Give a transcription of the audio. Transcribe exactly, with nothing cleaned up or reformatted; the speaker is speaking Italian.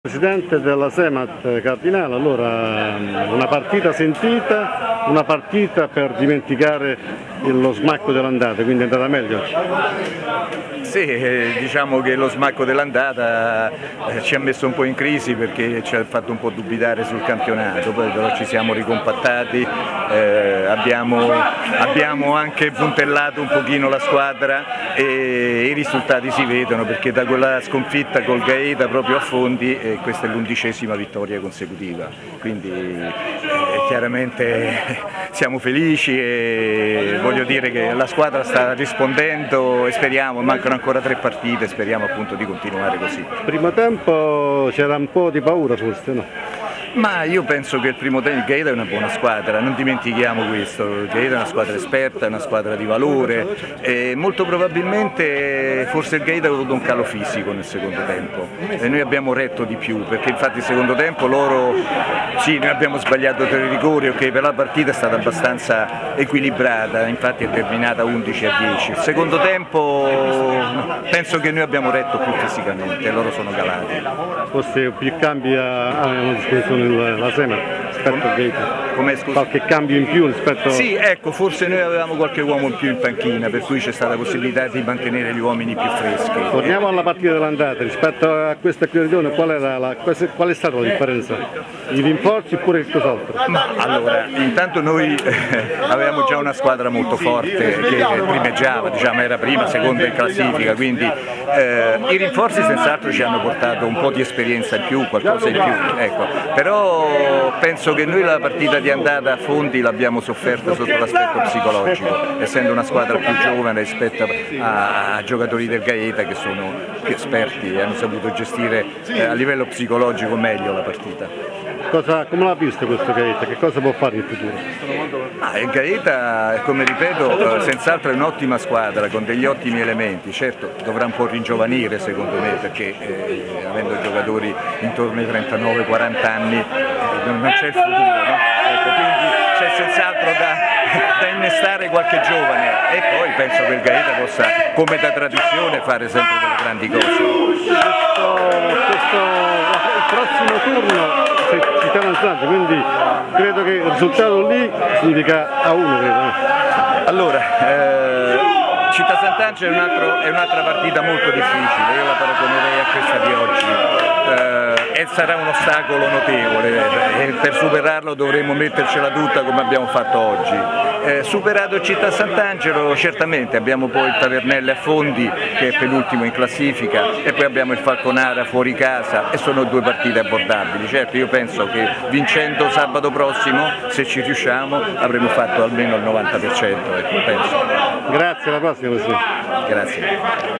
Presidente della Semat Cardinale, allora una partita sentita, una partita per dimenticare lo smacco dell'andata, quindi è andata meglio? Sì, diciamo che lo smacco dell'andata ci ha messo un po' in crisi perché ci ha fatto un po' dubitare sul campionato, poi però ci siamo ricompattati, eh, abbiamo, abbiamo anche puntellato un pochino la squadra e i risultati si vedono perché da quella sconfitta col Gaeta proprio a Fondi eh, questa è l'undicesima vittoria consecutiva, quindi eh, chiaramente siamo felici e voglio dire che la squadra sta rispondendo e speriamo, mancano ancora tre partite, speriamo appunto di continuare così. Primo tempo c'era un po' di paura forse, no? Ma io penso che il primo tempo, il Gaeta è una buona squadra, non dimentichiamo questo, il Gaeta è una squadra esperta, è una squadra di valore e molto probabilmente forse il Gaeta ha avuto un calo fisico nel secondo tempo e noi abbiamo retto di più perché infatti il secondo tempo loro, sì, noi abbiamo sbagliato tre rigori, ok, per la partita è stata abbastanza equilibrata, infatti è terminata undici a dieci. Il secondo tempo penso che noi abbiamo retto più fisicamente, loro sono calati. Forse più cambi a disposizione la Semat rispetto al Gaeta? Come, scusa? Qualche cambio in più rispetto a... Sì, ecco, forse noi avevamo qualche uomo in più in panchina, per cui c'è stata la possibilità di mantenere gli uomini più freschi. Torniamo alla partita dell'andata, rispetto a questa riunione qual, era la, qual è stata la differenza? I rinforzi oppure che cos'altro? Ma allora, intanto noi eh, avevamo già una squadra molto forte che primeggiava, diciamo, era prima, seconda in classifica, quindi eh, i rinforzi senz'altro ci hanno portato un po' di esperienza in più, qualcosa in più, ecco. Però penso che noi la partita di andata a Fondi l'abbiamo sofferta sotto l'aspetto psicologico, essendo una squadra più giovane rispetto a, a giocatori del Gaeta che sono più esperti e hanno saputo gestire eh, a livello psicologico meglio la partita. Cosa, come l'ha visto questo Gaeta? Che cosa può fare in futuro? Ah, il Gaeta, come ripeto, eh, senz'altro è un'ottima squadra con degli ottimi elementi, certo dovrà un po' ringiovanire secondo me perché eh, avendo giocatori intorno ai trentanove quaranta anni eh, non c'è il futuro, no? Ecco, quindi c'è senz'altro da, da innestare qualche giovane e poi penso che il Gaeta possa, come da tradizione, fare sempre delle grandi cose. Questo, questo, il prossimo turno ci stiamo alzando, quindi credo che il risultato lì significa a uno, credo. Allora, eh, Città Sant'Angelo è un'altra partita molto difficile, io la paragonerei a questa di oggi. Eh, e sarà un ostacolo notevole e per superarlo dovremo mettercela tutta come abbiamo fatto oggi. Eh, superato Città Sant'Angelo certamente abbiamo poi il Tavernelle a Fondi che è penultimo in classifica e poi abbiamo il Falconara fuori casa e sono due partite abbordabili. Certo, io penso che vincendo sabato prossimo, se ci riusciamo, avremo fatto almeno il novanta per cento, ecco, penso. Grazie, alla prossima. Grazie.